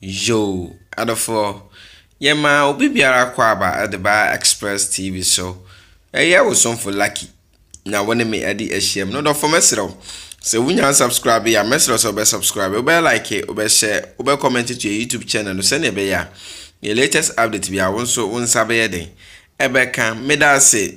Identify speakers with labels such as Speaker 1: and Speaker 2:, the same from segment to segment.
Speaker 1: Yo, adofo. Yema obi biara kwa aba at the Bar Express TV show. Yeah, was some for lucky. Now when me adi ehiem no do for mesro. So when you subscribe ya mesro so be subscribe, obe like it, obe share, obe comment it to your YouTube channel no send be ya. Your latest update be a won so won sabe den. Ebe kan me da say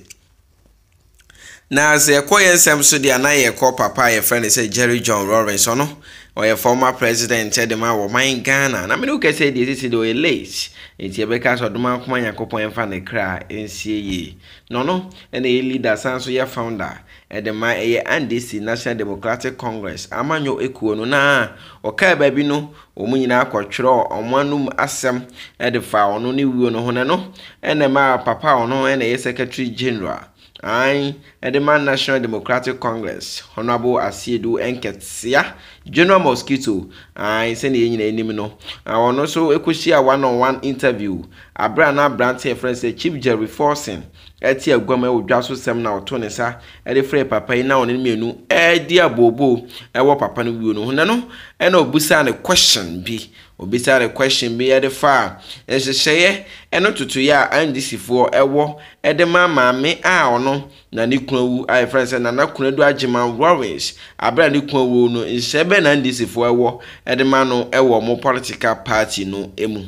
Speaker 1: na se koyen sem so dia na ye call papa your friend say Jerry John Rawlings no or your former president Chedema wo man Ghana na me no say this is the late enti e be ka so doma kuma yakopon emfa ne kra ensie yi no and a leader san so your founder edema e NDC National Democratic Congress amanyo ekuo no na oka ba bi no omunyina akotwero omanum asem edefa ono ne wuo no hone no enema papa ono ene ye secretary general Agyemang National Democratic Congress, Honorable Asiedu Nketia, General Mosquito, send the enim no. I want also a one-on-one interview. Abrana Brandt friend say Chief Jerry Forcing. Etia Gome will just sem now Tonesa, a free papa now in menu, dear Bobo, a papa no, no, and no busan a question be. Obisa the question be at the far. As a say, and not to ya and this for a war, at the mamma me no, na nikunu I friends and anakuna do Agyemang Rawlings. A brand new no in 7 and this for a war, at the man no a war more political party no emu.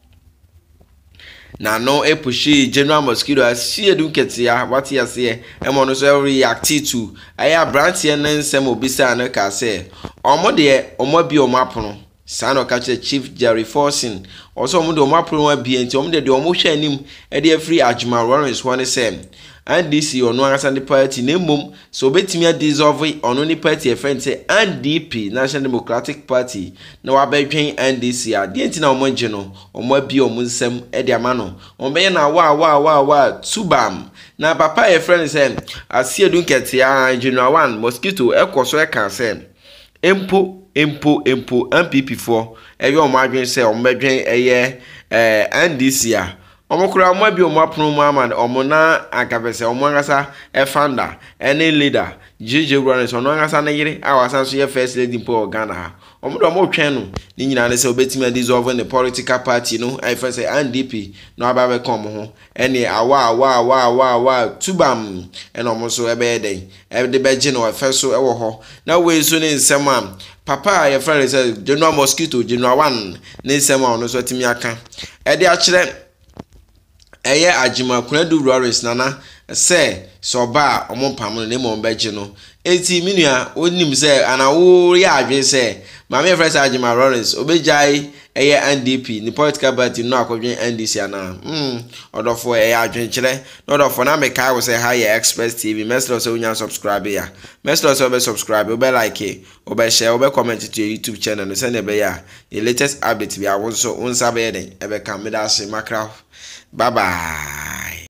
Speaker 1: Na no pushi General Mosquito Asiedu Nketia what he say e mo no so react to aya branch here nan sem obisa na ka say omo de omo bi omo apono Sano catch Chief Jerry Forcing also omo de omo apono bi enti omo de omo hwa anim e de free Agyemang Rawlings one say and this ono asa the party na mum so betimi dissolve ono ni party e friend say NDP National Democratic Party na wa bedwen NDC a de enti na omo nje no omo bi omo nsem e de ama no omo be na wa tubam na papa e friend say Asiedu Nketia General 1 Mosquito ekoso e kan say empo MPP for ewe omo adwen say omo bedwen eye NDC a omokura omo bi omo apono mu ama omo na akapese omo ngasa e founder any leader JJ Rawlings ono ngasa na yire awasan so ye first lady po Ghana ha omo do omo twen no ni nyina ne se obetimi dissolve the political party no I first say NDP no aba be kom ho any awa tubam and omo so e be den e de be je no first so e wo ho na we so ne nsem am papa your friend say General Mosquito General 1 ne nsem am no so timi aka e de a kire eye Agyemang Rawlings nana say so ba omompam no ne mo beje no enti minua onim say ana wo ya adwen say mama friend Agyemang Rawlings obejai eye NDP ni political party no akodwen NDC ana odofo eye adwen kire no odofo na me kai wo say hi Express TV mesro so unya subscribe ya mesro so be subscribe obe like obe share obe comment to your YouTube channel no send be ya the latest update be a won so unsa be den ebe kan me da se makra. Bye bye.